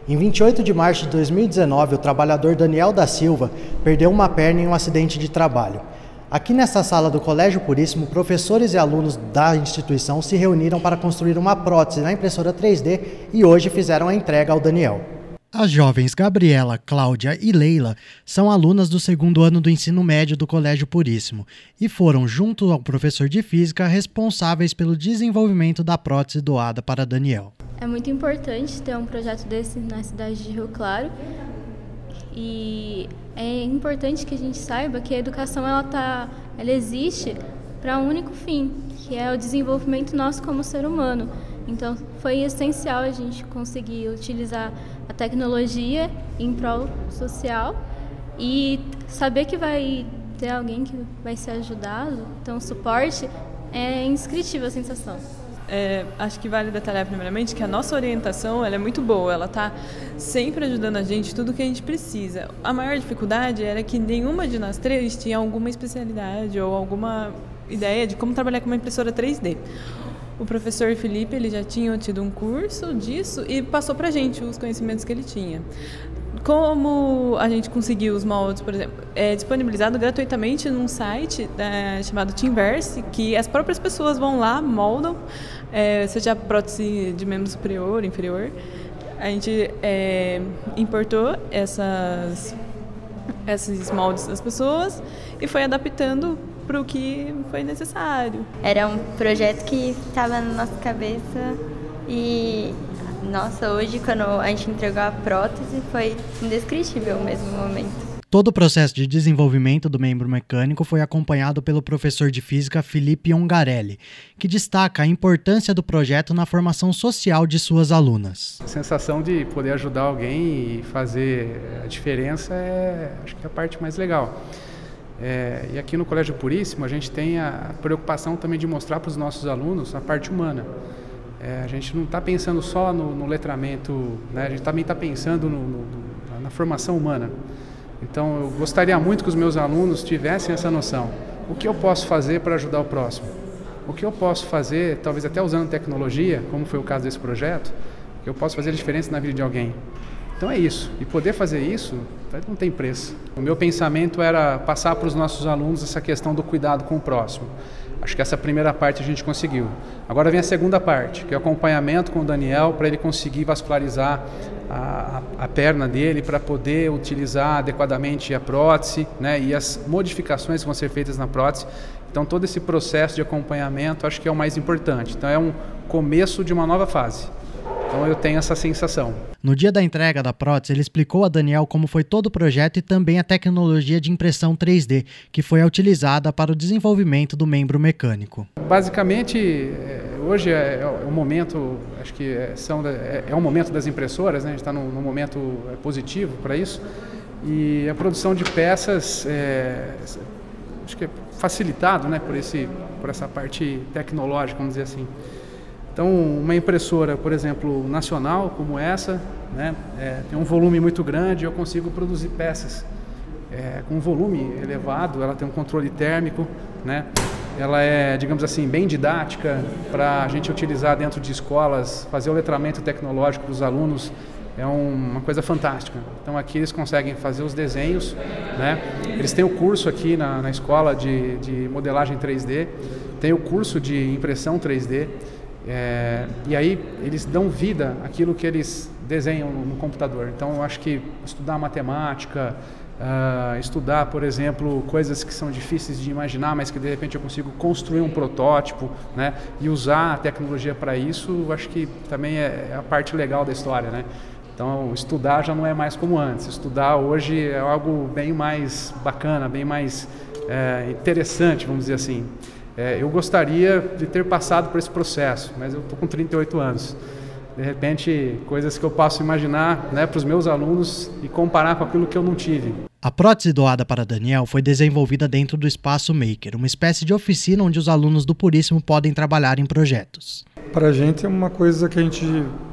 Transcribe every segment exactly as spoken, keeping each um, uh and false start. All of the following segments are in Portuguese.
Em vinte e oito de março de dois mil e dezenove, o trabalhador Daniel da Silva perdeu uma perna em um acidente de trabalho. Aqui nesta sala do Colégio Puríssimo, professores e alunos da instituição se reuniram para construir uma prótese na impressora três D e hoje fizeram a entrega ao Daniel. As jovens Gabriela, Cláudia e Leila são alunas do segundo ano do ensino médio do Colégio Puríssimo e foram, junto ao professor de física, responsáveis pelo desenvolvimento da prótese doada para Daniel. É muito importante ter um projeto desse na cidade de Rio Claro e é importante que a gente saiba que a educação ela tá, ela existe para um único fim, que é o desenvolvimento nosso como ser humano. Então foi essencial a gente conseguir utilizar a tecnologia em prol social e saber que vai ter alguém que vai ser ajudado, então o suporte é indescritível a sensação. É, acho que vale detalhar primeiramente que a nossa orientação ela é muito boa, ela está sempre ajudando a gente tudo que a gente precisa. A maior dificuldade era que nenhuma de nós três tinha alguma especialidade ou alguma ideia de como trabalhar com uma impressora três D. O professor Felipe ele já tinha tido um curso disso e passou para a gente os conhecimentos que ele tinha. Como a gente conseguiu os moldes, por exemplo, é disponibilizado gratuitamente num site é, chamado Teamverse, que as próprias pessoas vão lá, moldam, é, seja prótese de membro superior, inferior. A gente é, importou essas, esses moldes das pessoas e foi adaptando para o que foi necessário. Era um projeto que estava na nossa cabeça e, nossa, hoje quando a gente entregou a prótese foi indescritível mesmo o momento. Todo o processo de desenvolvimento do membro mecânico foi acompanhado pelo professor de física Felipe Ongarelli, que destaca a importância do projeto na formação social de suas alunas. A sensação de poder ajudar alguém e fazer a diferença é, acho que é a parte mais legal. É, e aqui no Colégio Puríssimo a gente tem a preocupação também de mostrar para os nossos alunos a parte humana. É, a gente não está pensando só no, no letramento, né? A gente também está pensando no, no, na formação humana. Então eu gostaria muito que os meus alunos tivessem essa noção. O que eu posso fazer para ajudar o próximo? O que eu posso fazer, talvez até usando tecnologia, como foi o caso desse projeto, que eu posso fazer a diferença na vida de alguém. Então é isso, e poder fazer isso não tem preço. O meu pensamento era passar para os nossos alunos essa questão do cuidado com o próximo. Acho que essa primeira parte a gente conseguiu. Agora vem a segunda parte, que é o acompanhamento com o Daniel para ele conseguir vascularizar a, a, a perna dele, para poder utilizar adequadamente a prótese, né, e as modificações que vão ser feitas na prótese. Então todo esse processo de acompanhamento acho que é o mais importante. Então é um começo de uma nova fase. Então eu tenho essa sensação. No dia da entrega da prótese, ele explicou a Daniel como foi todo o projeto e também a tecnologia de impressão três D, que foi utilizada para o desenvolvimento do membro mecânico. Basicamente, hoje é o momento, acho que são, é o momento das impressoras, né? A gente está num, num momento positivo para isso. E a produção de peças, é, acho que é facilitado, né, por, esse, por essa parte tecnológica, vamos dizer assim. Então, uma impressora, por exemplo, nacional, como essa, né, é, tem um volume muito grande e eu consigo produzir peças. É, com um volume elevado, ela tem um controle térmico, né, ela é, digamos assim, bem didática para a gente utilizar dentro de escolas, fazer o letramento tecnológico dos alunos, é um, uma coisa fantástica. Então, aqui eles conseguem fazer os desenhos, né, eles têm o curso aqui na, na escola de, de modelagem três D, tem o curso de impressão três D, É, e aí eles dão vida àquilo que eles desenham no, no computador. Então eu acho que estudar matemática, uh, estudar, por exemplo, coisas que são difíceis de imaginar, mas que de repente eu consigo construir um protótipo, né, e usar a tecnologia para isso, eu acho que também é, é a parte legal da história, né? Então estudar já não é mais como antes. Estudar hoje é algo bem mais bacana, bem mais é, interessante, vamos dizer assim. É, eu gostaria de ter passado por esse processo, mas eu estou com trinta e oito anos. De repente, coisas que eu posso imaginar, né, para os meus alunos e comparar com aquilo que eu não tive. A prótese doada para Daniel foi desenvolvida dentro do Espaço Maker, uma espécie de oficina onde os alunos do Puríssimo podem trabalhar em projetos. Para a gente é uma coisa que a gente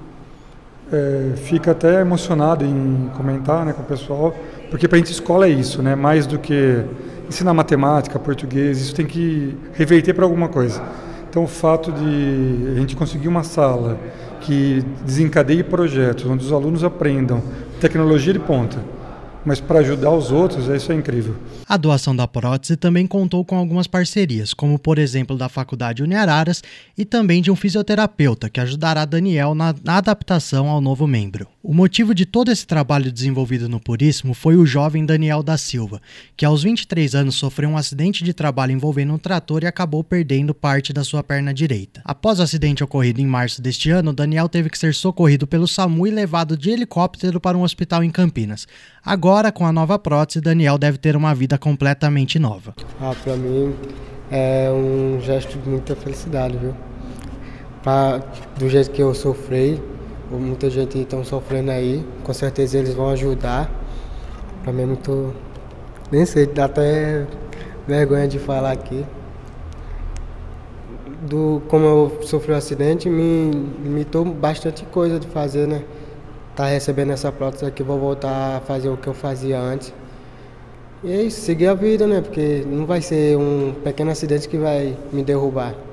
é, fica até emocionado em comentar, né, com o pessoal, porque para a gente escola é isso, né, mais do que ensinar matemática, português, isso tem que reverter para alguma coisa. Então, o fato de a gente conseguir uma sala que desencadeie projetos, onde os alunos aprendam tecnologia de ponta, mas para ajudar os outros, isso é incrível. A doação da prótese também contou com algumas parcerias, como por exemplo da Faculdade Uniararas e também de um fisioterapeuta que ajudará Daniel na, na adaptação ao novo membro. O motivo de todo esse trabalho desenvolvido no Puríssimo foi o jovem Daniel da Silva, que aos vinte e três anos sofreu um acidente de trabalho envolvendo um trator e acabou perdendo parte da sua perna direita. Após o acidente ocorrido em março deste ano, Daniel teve que ser socorrido pelo SAMU e levado de helicóptero para um hospital em Campinas. Agora, com a nova prótese, Daniel deve ter uma vida completamente nova. Ah, para mim é um gesto de muita felicidade, viu? Pra, do jeito que eu sofri, muita gente está sofrendo aí, com certeza eles vão ajudar. Para mim é muito... nem sei, dá até vergonha de falar aqui. Do, como eu sofri um acidente, me limitou bastante coisa de fazer, né? Tá recebendo essa prótese aqui, vou voltar a fazer o que eu fazia antes. E é isso, seguir a vida, né? Porque não vai ser um pequeno acidente que vai me derrubar.